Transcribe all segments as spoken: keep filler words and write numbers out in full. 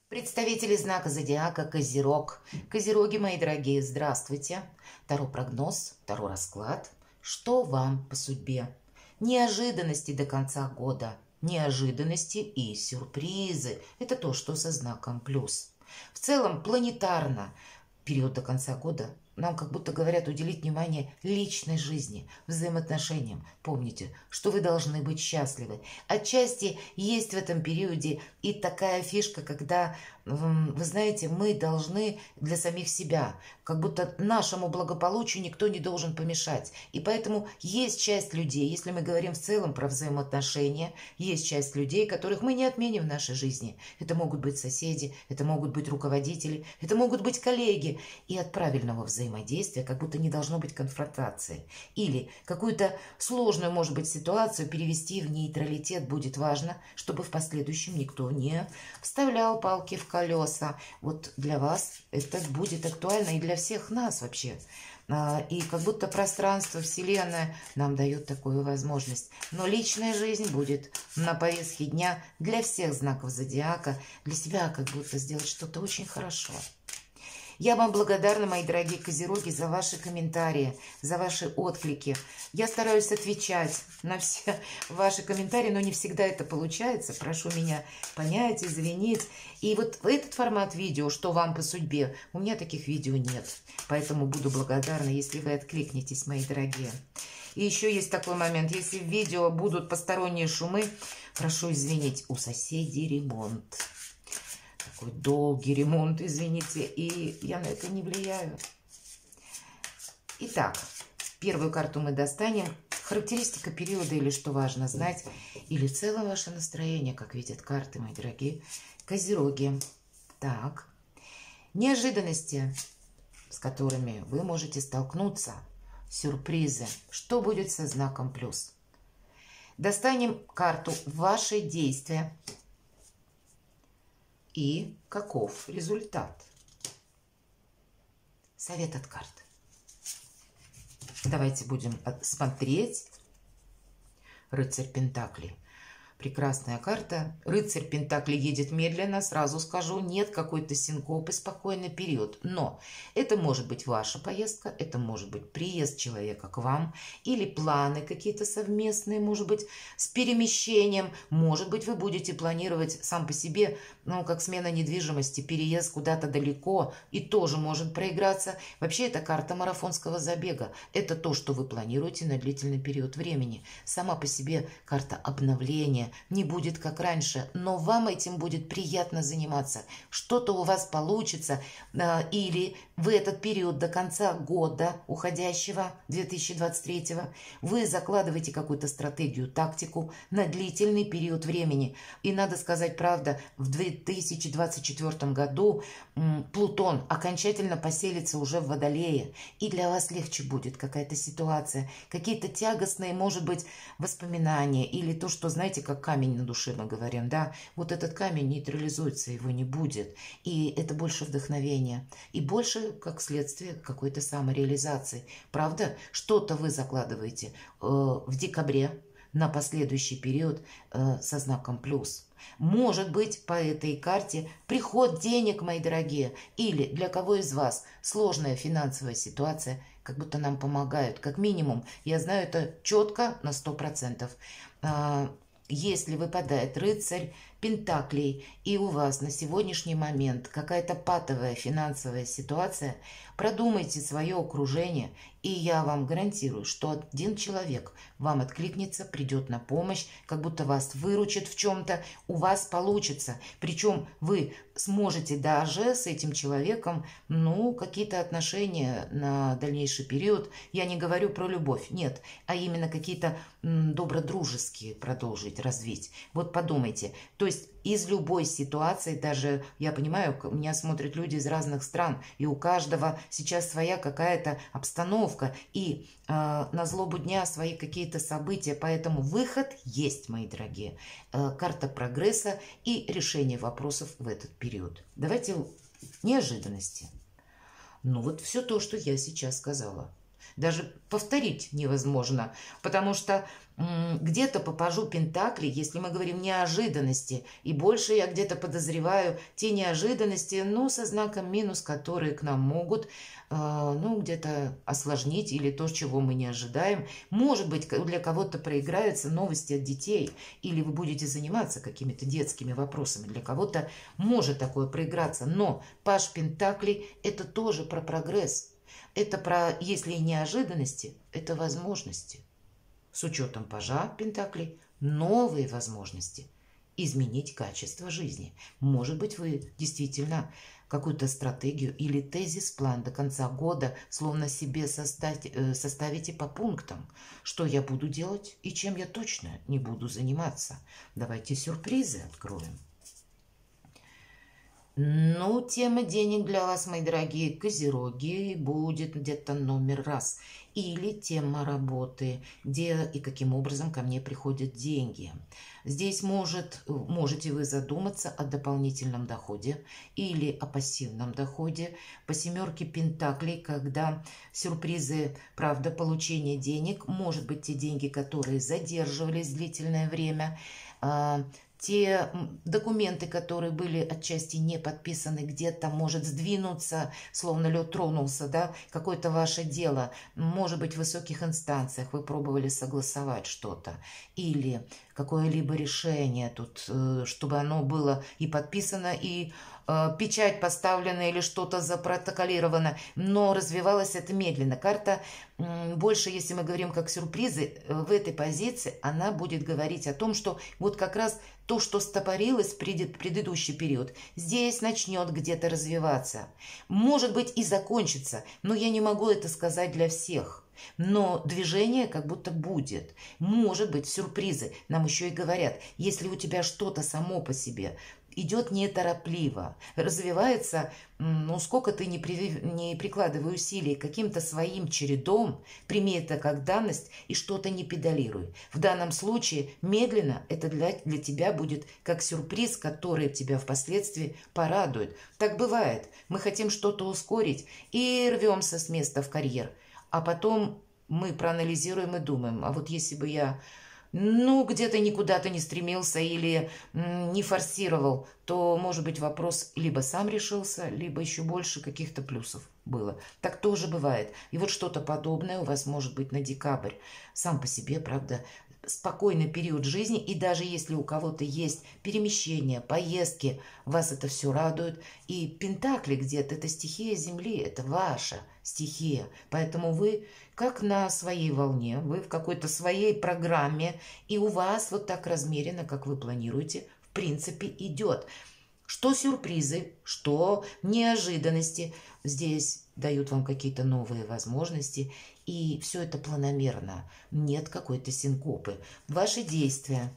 Представители знака зодиака Козерог. Козероги, мои дорогие, здравствуйте. Таро прогноз, Таро расклад. Что вам по судьбе? Неожиданности до конца года. Неожиданности и сюрпризы. Это то, что со знаком плюс. В целом, планетарно, период до конца года нам как будто говорят уделить внимание личной жизни, взаимоотношениям. Помните, что вы должны быть счастливы. Отчасти есть в этом периоде и такая фишка, когда, вы знаете, мы должны для самих себя, как будто нашему благополучию никто не должен помешать. И поэтому есть часть людей, если мы говорим в целом про взаимоотношения, есть часть людей, которых мы не отменим в нашей жизни. Это могут быть соседи, это могут быть руководители, это могут быть коллеги. И от правильного взаимодействия взаимодействия, как будто не должно быть конфронтации. Или какую-то сложную, может быть, ситуацию перевести в нейтралитет будет важно, чтобы в последующем никто не вставлял палки в колеса. Вот для вас это будет актуально и для всех нас вообще. И как будто пространство, Вселенная нам дает такую возможность. Но личная жизнь будет на повестке дня для всех знаков зодиака. Для себя как будто сделать что-то очень хорошо. Я вам благодарна, мои дорогие козероги, за ваши комментарии, за ваши отклики. Я стараюсь отвечать на все ваши комментарии, но не всегда это получается. Прошу меня понять, извинить. И вот этот формат видео, что вам по судьбе, у меня таких видео нет. Поэтому буду благодарна, если вы откликнетесь, мои дорогие. И еще есть такой момент. Если в видео будут посторонние шумы, прошу извинить, у соседей ремонт. Такой долгий ремонт, извините, и я на это не влияю. Итак, первую карту мы достанем. Характеристика периода или что важно знать, или целое ваше настроение, как видят карты, мои дорогие козероги. Так, неожиданности, с которыми вы можете столкнуться, сюрпризы. Что будет со знаком плюс? Достанем карту «Ваши действия». И каков результат? Совет от карт. Давайте будем смотреть. Рыцарь Пентаклей. Прекрасная карта. Рыцарь Пентаклей едет медленно, сразу скажу, нет какой-то синкопы, спокойный период. Но это может быть ваша поездка, это может быть приезд человека к вам, или планы какие-то совместные, может быть, с перемещением. Может быть, вы будете планировать сам по себе, ну, как смена недвижимости, переезд куда-то далеко, и тоже может проиграться. Вообще, это карта марафонского забега. Это то, что вы планируете на длительный период времени. Сама по себе карта обновления, не будет как раньше, но вам этим будет приятно заниматься. Что-то у вас получится, или в этот период до конца года уходящего, две тысячи двадцать третьего, вы закладываете какую-то стратегию, тактику на длительный период времени. И надо сказать правда, в две тысячи двадцать четвёртом году Плутон окончательно поселится уже в Водолее, и для вас легче будет какая-то ситуация, какие-то тягостные, может быть, воспоминания, или то, что, знаете, как камень на душе мы говорим, да, вот этот камень нейтрализуется, его не будет, и это больше вдохновения, и больше, как следствие, какой-то самореализации. Правда, что-то вы закладываете э, в декабре на последующий период э, со знаком плюс. Может быть, по этой карте приход денег, мои дорогие, или для кого из вас сложная финансовая ситуация, как будто нам помогают, как минимум. Я знаю это четко на сто процентов. Если выпадает рыцарь Пентаклей, и у вас на сегодняшний момент какая-то патовая финансовая ситуация, продумайте свое окружение, и я вам гарантирую, что один человек вам откликнется, придет на помощь, как будто вас выручит в чем-то, у вас получится. Причем вы сможете даже с этим человеком, ну, какие-то отношения на дальнейший период, я не говорю про любовь, нет, а именно какие-то добродружеские продолжить, развить. Вот подумайте, то есть из любой ситуации, даже, я понимаю, меня смотрят люди из разных стран, и у каждого сейчас своя какая-то обстановка, и э, на злобу дня свои какие-то события, поэтому выход есть, мои дорогие. Э, карта прогресса и решение вопросов в этот период. Давайте неожиданности. Ну вот все то, что я сейчас сказала. Даже повторить невозможно, потому что где-то по пажу Пентаклей, если мы говорим неожиданности, и больше я где-то подозреваю те неожиданности, ну, со знаком минус, которые к нам могут, э, ну, где-то осложнить или то, чего мы не ожидаем. Может быть, для кого-то проиграются новости от детей, или вы будете заниматься какими-то детскими вопросами. Для кого-то может такое проиграться, но паж Пентаклей – это тоже про прогресс. Это про, если и неожиданности, это возможности. С учетом пажа Пентаклей, новые возможности изменить качество жизни. Может быть, вы действительно какую-то стратегию или тезис-план до конца года словно себе составить, составите по пунктам, что я буду делать и чем я точно не буду заниматься. Давайте сюрпризы откроем. Ну, тема денег для вас, мои дорогие козероги, будет где-то номер раз. Или тема работы, где и каким образом ко мне приходят деньги. Здесь может, можете вы задуматься о дополнительном доходе или о пассивном доходе. По семерке Пентаклей, когда сюрпризы, правда, получение денег, может быть, те деньги, которые задерживались длительное время, те документы, которые были отчасти не подписаны, где-то может сдвинуться, словно лед тронулся, да, какое-то ваше дело, может быть, в высоких инстанциях вы пробовали согласовать что-то, или какое-либо решение тут, чтобы оно было и подписано, и э, печать поставлена, или что-то запротоколировано, но развивалось это медленно. Карта э, больше, если мы говорим как сюрпризы, в этой позиции она будет говорить о том, что вот как раз то, что стопорилось в предыдущий период, здесь начнет где-то развиваться. Может быть и закончится, но я не могу это сказать для всех. Но движение как будто будет. Может быть, сюрпризы. Нам еще и говорят, если у тебя что-то само по себе идет неторопливо, развивается, ну, сколько ты не, при, не прикладывай усилий каким-то своим чередом, прими это как данность и что-то не педалируй. В данном случае медленно это для, для тебя будет как сюрприз, который тебя впоследствии порадует. Так бывает. Мы хотим что-то ускорить и рвемся с места в карьер. А потом мы проанализируем и думаем, а вот если бы я, ну, где-то никуда-то не стремился или не форсировал, то, может быть, вопрос либо сам решился, либо еще больше каких-то плюсов было. Так тоже бывает. И вот что-то подобное у вас может быть на декабрь. Сам по себе, правда, спокойный период жизни, и даже если у кого-то есть перемещения, поездки, вас это все радует. И Пентакли где-то, это стихия Земли, это ваша стихия. Поэтому вы как на своей волне, вы в какой-то своей программе, и у вас вот так размеренно, как вы планируете, в принципе, идет. Что сюрпризы, что неожиданности здесь дают вам какие-то новые возможности, и все это планомерно, нет какой-то синкопы. Ваши действия.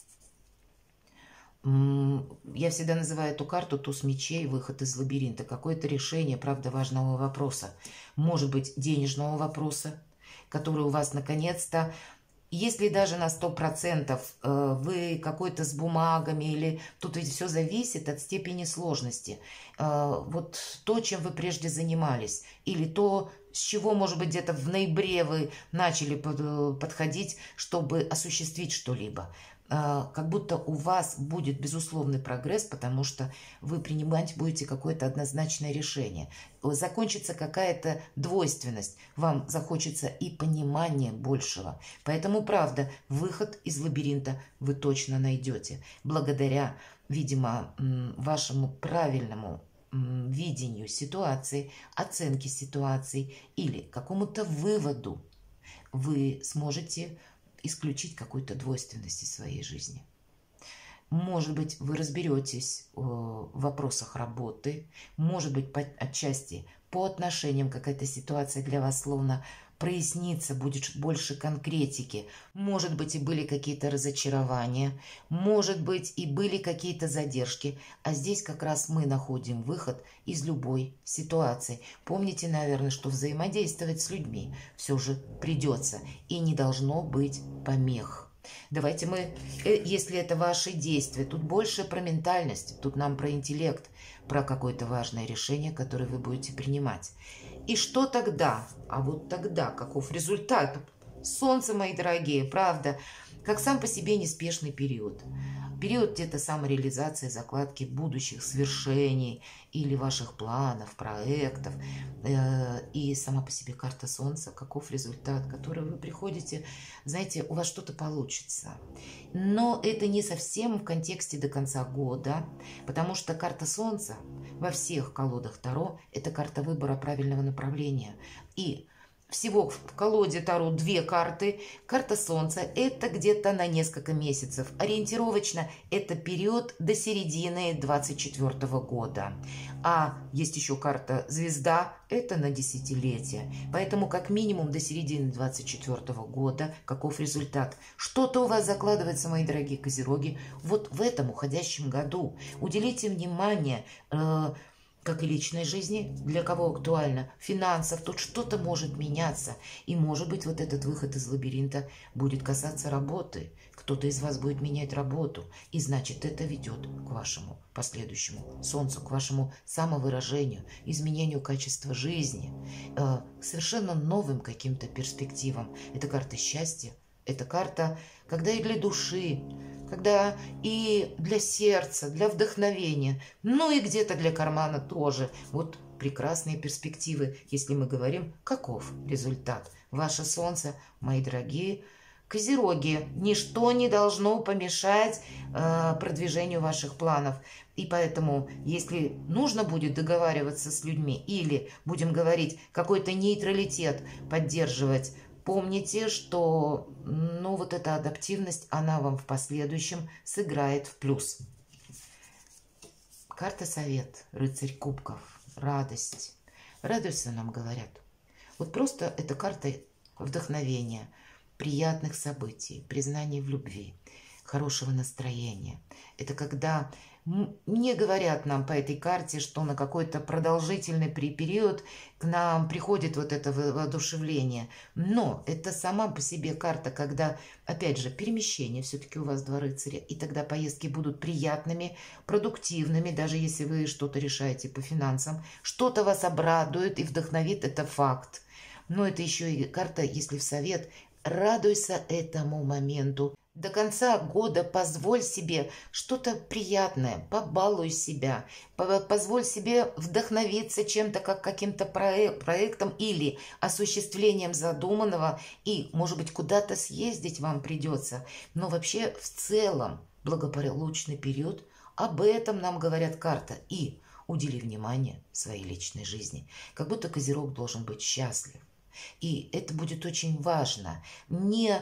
Я всегда называю эту карту туз мечей, выход из лабиринта. Какое-то решение, правда, важного вопроса. Может быть, денежного вопроса, который у вас наконец-то... Если даже на сто процентов вы какой-то с бумагами, или тут ведь все зависит от степени сложности. Вот то, чем вы прежде занимались, или то, с чего, может быть, где-то в ноябре вы начали подходить, чтобы осуществить что-либо. Как будто у вас будет безусловный прогресс, потому что вы принимать будете какое-то однозначное решение. Закончится какая-то двойственность, вам захочется и понимания большего. Поэтому, правда, выход из лабиринта вы точно найдете. Благодаря, видимо, вашему правильному видению ситуации, оценке ситуации или какому-то выводу вы сможете исключить какую-то двойственность из своей жизни. Может быть, вы разберетесь в вопросах работы, может быть, по, отчасти по отношениям какая-то ситуация для вас словно прояснится, будет больше конкретики. Может быть, и были какие-то разочарования, может быть, и были какие-то задержки. А здесь как раз мы находим выход из любой ситуации. Помните, наверное, что взаимодействовать с людьми все же придется, и не должно быть помех. Давайте мы, э, если это ваши действия, тут больше про ментальность, тут нам про интеллект, про какое-то важное решение, которое вы будете принимать. И что тогда? А вот тогда каков результат? Солнце, мои дорогие, правда, как сам по себе неспешный период. Период где-то самореализации, закладки будущих свершений или ваших планов, проектов. И сама по себе карта Солнца, каков результат, который вы приходите, знаете, у вас что-то получится. Но это не совсем в контексте до конца года, потому что карта Солнца во всех колодах Таро – это карта выбора правильного направления. И всего в колоде Таро две карты. Карта Солнца – это где-то на несколько месяцев. Ориентировочно это период до середины двадцать четвёртого года. А есть еще карта Звезда – это на десятилетие. Поэтому как минимум до середины двадцать четвёртого года каков результат? Что-то у вас закладывается, мои дорогие козероги, вот в этом уходящем году. Уделите внимание э, как и личной жизни, для кого актуально, финансов, тут что-то может меняться. И, может быть, вот этот выход из лабиринта будет касаться работы. Кто-то из вас будет менять работу. И, значит, это ведет к вашему последующему Солнцу, к вашему самовыражению, изменению качества жизни, э, совершенно новым каким-то перспективам. Это карта счастья, это карта, когда и для души, когда и для сердца, для вдохновения, ну и где-то для кармана тоже. Вот прекрасные перспективы, если мы говорим, каков результат. Ваше Солнце, мои дорогие козероги, ничто не должно помешать э, продвижению ваших планов. И поэтому, если нужно будет договариваться с людьми или, будем говорить, какой-то нейтралитет поддерживать, помните, что ну, вот эта адаптивность, она вам в последующем сыграет в плюс. Карта Совет, рыцарь кубков, радость. Радуйся, нам говорят. Вот просто эта карта вдохновения, приятных событий, признания в любви, хорошего настроения. Это когда не говорят нам по этой карте, что на какой-то продолжительный период к нам приходит вот это воодушевление. Но это сама по себе карта, когда, опять же, перемещение, все-таки у вас два рыцаря, и тогда поездки будут приятными, продуктивными, даже если вы что-то решаете по финансам. Что-то вас обрадует и вдохновит, это факт. Но это еще и карта, если в совет, радуйся этому моменту. До конца года позволь себе что-то приятное, побалуй себя, позволь себе вдохновиться чем-то, как каким-то проектом или осуществлением задуманного, и, может быть, куда-то съездить вам придется. Но вообще в целом благополучный период, об этом нам говорят карта. И удели внимание своей личной жизни, как будто козерог должен быть счастлив. И это будет очень важно. Не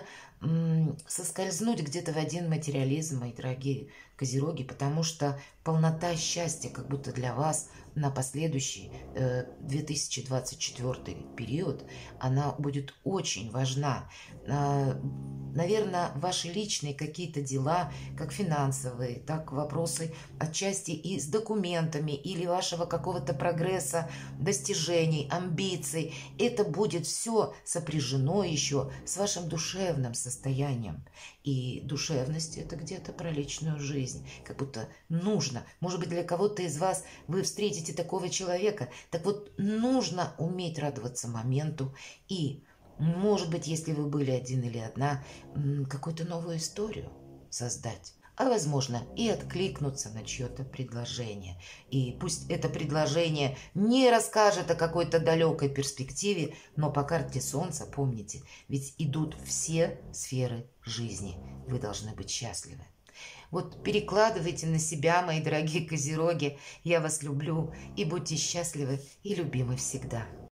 соскользнуть где-то в один материализм, мои дорогие козероги, потому что полнота счастья как будто для вас на последующий э, две тысячи двадцать четвёртый период, она будет очень важна. Э, наверное, ваши личные какие-то дела, как финансовые, так вопросы отчасти и с документами или вашего какого-то прогресса, достижений, амбиций, это будет все сопряжено еще с вашим душевным состоянием. И душевность – это где-то про личную жизнь, как будто нужно. Может быть, для кого-то из вас вы встретите такого человека, так вот нужно уметь радоваться моменту и, может быть, если вы были один или одна, какую-то новую историю создать. А возможно и откликнуться на чье-то предложение. И пусть это предложение не расскажет о какой-то далекой перспективе, но по карте Солнца, помните, ведь идут все сферы жизни. Вы должны быть счастливы. Вот перекладывайте на себя, мои дорогие козероги. Я вас люблю, и будьте счастливы и любимы всегда.